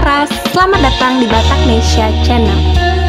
Horas, selamat datang di Bataknesia Channel.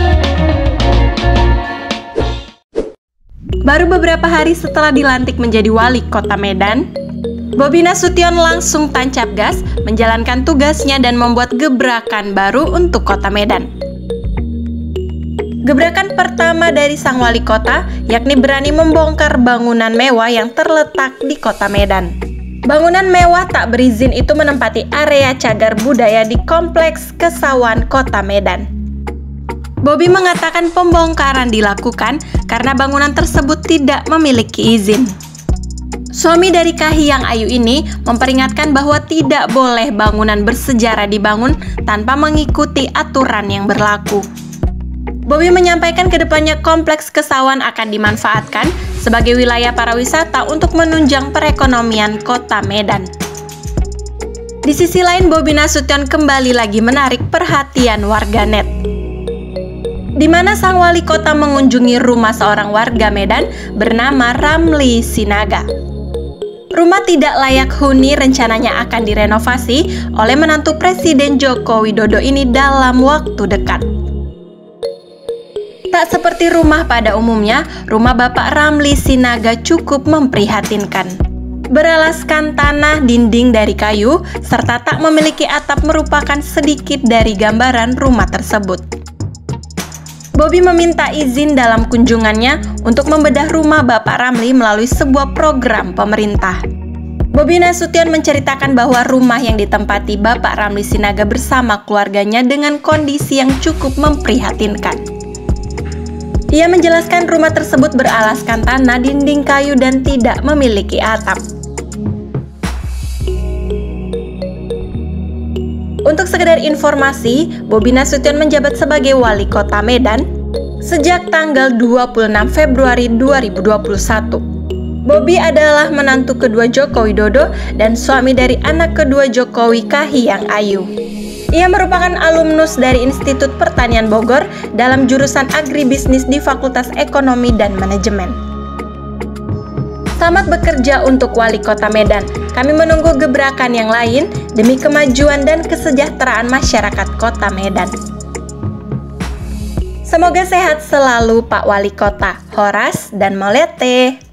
Baru beberapa hari setelah dilantik menjadi wali kota Medan, Bobi Nasution langsung tancap gas menjalankan tugasnya dan membuat gebrakan baru untuk kota Medan. Gebrakan pertama dari sang wali kota yakni berani membongkar bangunan mewah yang terletak di kota Medan. Bangunan mewah tak berizin itu menempati area cagar budaya di Kompleks Kesawan Kota Medan. Bobi mengatakan pembongkaran dilakukan karena bangunan tersebut tidak memiliki izin. Suami dari Kahiyang Ayu ini memperingatkan bahwa tidak boleh bangunan bersejarah dibangun tanpa mengikuti aturan yang berlaku. Bobi menyampaikan kedepannya Kompleks Kesawan akan dimanfaatkan sebagai wilayah para wisata untuk menunjang perekonomian kota Medan. Di sisi lain, Bobi Nasution kembali lagi menarik perhatian warganet, di mana sang wali kota mengunjungi rumah seorang warga Medan bernama Ramli Sinaga. Rumah tidak layak huni rencananya akan direnovasi oleh menantu Presiden Joko Widodo ini dalam waktu dekat. Tak seperti rumah pada umumnya, rumah Bapak Ramli Sinaga cukup memprihatinkan. Beralaskan tanah, dinding dari kayu, serta tak memiliki atap merupakan sedikit dari gambaran rumah tersebut. Bobi meminta izin dalam kunjungannya untuk membedah rumah Bapak Ramli melalui sebuah program pemerintah. Bobi Nasution menceritakan bahwa rumah yang ditempati Bapak Ramli Sinaga bersama keluarganya dengan kondisi yang cukup memprihatinkan. Ia menjelaskan rumah tersebut beralaskan tanah, dinding kayu, dan tidak memiliki atap. Untuk sekedar informasi, Bobi Nasution menjabat sebagai wali kota Medan sejak tanggal 26 Februari 2021. Bobi adalah menantu kedua Joko Widodo dan suami dari anak kedua Jokowi, Kahiyang Ayu. Ia merupakan alumnus dari Institut Pertanian Bogor dalam jurusan Agribisnis di Fakultas Ekonomi dan Manajemen. Selamat bekerja untuk wali kota Medan. Kami menunggu gebrakan yang lain demi kemajuan dan kesejahteraan masyarakat kota Medan. Semoga sehat selalu Pak Wali Kota. Horas dan Molete.